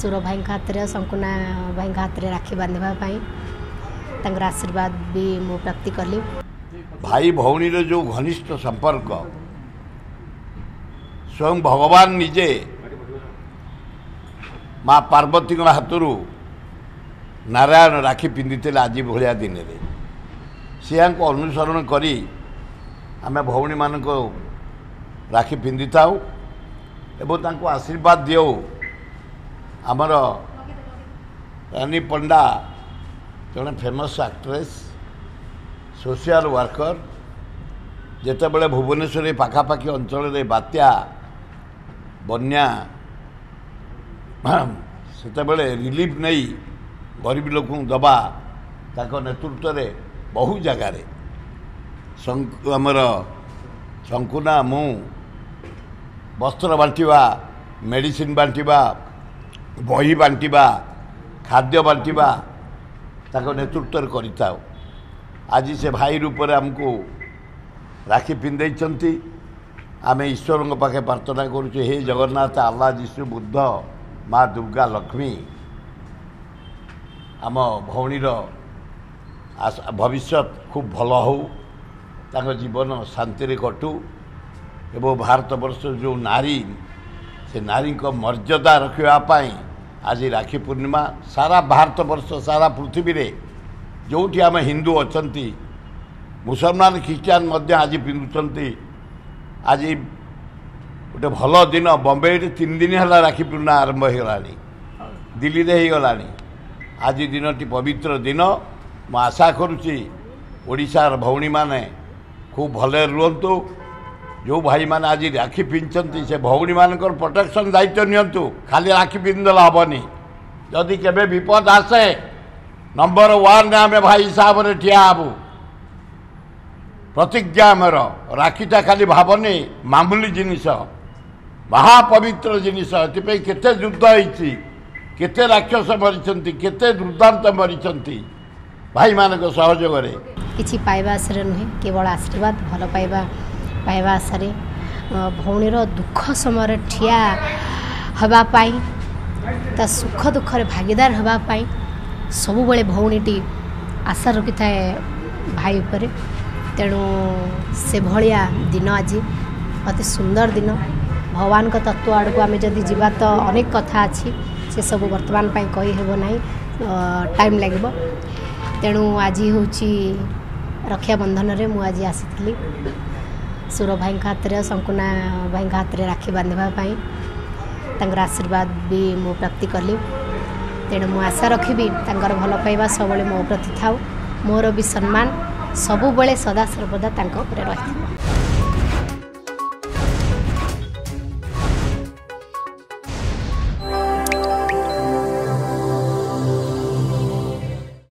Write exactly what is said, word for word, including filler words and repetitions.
सुर भाई हाथ में संकुना भाई हाथ में राखी बांधवाई आशीर्वाद भी मु प्राप्ति कली। भाई भौणी जो घनिष्ठ संपर्क स्वयं भगवान निजे माँ पार्वती हाथरू नारायण राखी पिंधि आज भाया दिन में सिया को अनुसरण करी आम भौणी मान राखी पिंधि थाऊ एवं आशीर्वाद दियो। आमर रानी पंडा जड़े फेमस एक्ट्रेस सोशल वर्कर जितेबले भुवनेश्वर पाखापाखि अंचल बात्या बन्या सेतेबले रिलीफ नहीं गरीब लोक दबा ताको नेतृत्व में बहु जगार आमर शंकुना मु वस्त्र बांटिबा मेडिसिन बांटिबा बही बांटिबा खाद्य बांटिबा ताको नेतृत्व करिताओ। आज से भाई रूप में आमको राखी पिंधे आम ईश्वर पाखे प्रार्थना करुचे हे जगन्नाथ अल्लाह जीशु बुद्ध माँ दुर्गा लक्ष्मी आम भौणीर भविष्य खूब भल हो ताको जीवन शांति कटू एवं भारत वर्ष जो नारी से नारी को मर्यादा रखापी आज राखी पूर्णिमा सारा भारत वर्ष सारा पृथ्वी रे जोठी आम हिंदू अच्छा मुसलमान ख्रीस्टान आज पिंधुंट आज गोटे भल दिन बम्बे तीन दिन है राखी पूर्णिमा आरंभ होगा दिल्ली रे होगा आज दिन टी पवित्र दिन मु आशा करुच्ची ओडिशार भौणी माने खूब भले रुहतु जो भाई माने आज राखी पिंधुंट से भौणी मान प्रोटेक्शन दायित्व नियंतु खाली राखी पिंधदेला हेनी जदि केबे विपद आसे नंबर वन आम भाई हिसाब से ठिया हबू प्रतिज्ञा आमर राखीटा खाली भावनी मामूली जिनिस महापवित्र जिनिस एपाई केते युद्ध होती केते राक्षस मरी केते दुर्दांत मरी भाई मान सहयोग किसी पाइबा आशा नुहे केवल आशीर्वाद भल पाइबा पाइबा आशा भौणीर दुख समय ठिया हवापाई ता सुख दुख भागीदार हवापाई सबु बड़े भौणीटी आशा रखी थाए भाई उपर तेणु से भाया दिन आज अति सुंदर दिन भगवान का तत्व आड़ को आम जदि जीवा तो अनेक कथा अच्छी से सब वर्तमान पाई कही हेब ना टाइम लगे तेणु आज हूँ रक्षाबंधन रे मु आज आसी सुर भाई हाथ में संकुना भाई हाथ में राखी बांधवाई आशीर्वाद भी मु प्राप्ति कली। तेणु मु आशा रखी भल पाइबा सब मो प्रति थाउ मोर भी सम्मान सबुबले सदा सर्वदा रही।